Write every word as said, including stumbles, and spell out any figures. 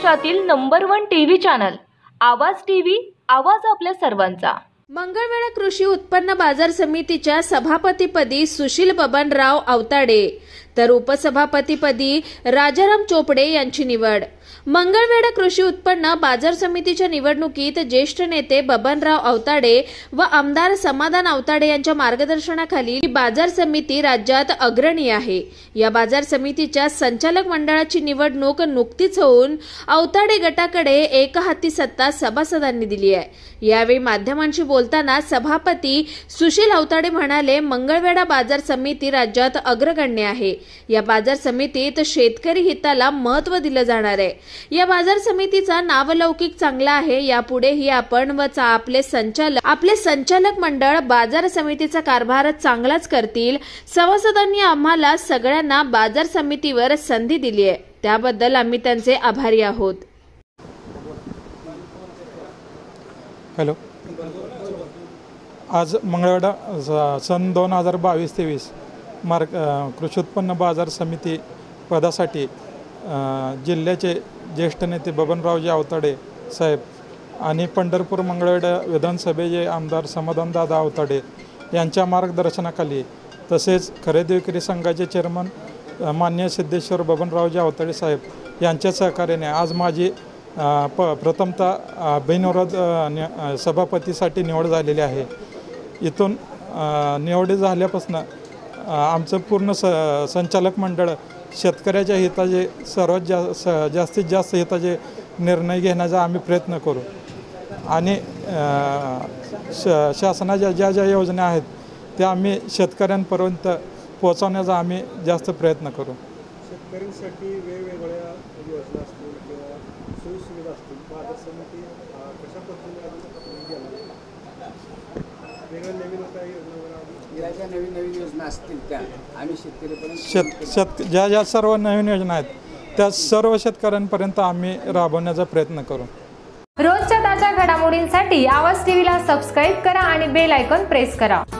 महाराष्ट्रातील number one TV channel Awaaz TV, Awaaz आपल्या सर्वांचा। मंगळवेढा कृषी उत्पन्न बाजार समितीच्या सभापतीपदी सुशील बबनराव आवताडे तर उपसभापतीपदी राजाराम चोपडे यांची निवड। मंगळवेढा कृषी उत्पन्न बाजार समितीच्या निवडणुकीत ज्येष्ठ नेते बबनराव आवताडे व आमदार समाधान आवताडे यांच्या मार्गदर्शनाखाली ही बाजार समिती राज्यात अग्रणी आहे। या बाजार समितीच्या संचालक मंडळाची निवडणूक नुकतीच होऊन आवताडे गटाकडे एकहाती सत्ता सभासदांनी दिली आहे। यावेळी माध्यमांशी बोलताना सभापती सुशील आवताडे म्हणाले, मंगळवेढा बाजार समिती राज्यात अग्रगण्य आहे। या बाजार समितीत शेतकरी हिताला महत्त्व दिलं जाणार आहे। या बाजार समितीचा नावलौकिक चांगला आहे। यापुढेही आपण व आपले संचालक आपले संचालक मंडळ बाजार समितीचा कारभार चांगलाच करतील। सभासदांनी आम्हाला सगळ्यांना बाजार समितीवर संधी दिली आहे, त्याबद्दल आम्ही त्यांचे आभारी आहोत। हॅलो, आज मंगळवेढा सन दोन हजार बावीस तेवीस मार्ग कृषी उत्पन्न बाजार समिती पदासाठी जिल्ह्याचे ज्येष्ठ नेते बबनरावजी आवताडे साहेब आणि पंढरपूर मंगळवेढा विधानसभेचे आमदार समाधानदादा आवताडे यांच्या मार्गदर्शनाखाली तसेच खरेदी विक्री संघाचे चेअरमन मान्य सिद्धेश्वर बबनरावजी आवताडे साहेब यांच्या सहकार्याने आज माझी प प्रथमतः बिनविरोध सभापतीसाठी निवड झालेली आहे। इथून निवड झाल्यापासून आमचं पूर्ण स संचालक मंडळ शेतकऱ्याच्या हिताचे सर्वात जास्त जास्तीत जास्त हिताचे निर्णय घेण्याचा आम्ही प्रयत्न करू आणि श शासनाच्या ज्या ज्या योजना आहेत त्या आम्ही शेतकऱ्यांपर्यंत पोहोचवण्याचा आम्ही जास्त प्रयत्न करू। शेतकऱ्यांसाठी वेगवेगळ्या योजना असतील किंवा सोयीसुविधा असतील, बाजार समिती कशा पद्धतीने वेगळ्या नवीन काही योजना नवीन नवीन योजना असतील त्या आम्ही शेतकऱ्यांपर्यंत शेत शेत ज्या ज्या सर्व नवीन योजना आहेत त्या सर्व शेतकऱ्यांपर्यंत आम्ही राबवण्याचा प्रयत्न करू। रोजच्या ताज्या घडामोडींसाठी आवाज टीव्हीला सबस्क्राईब करा आणि बेल आयकॉन प्रेस करा।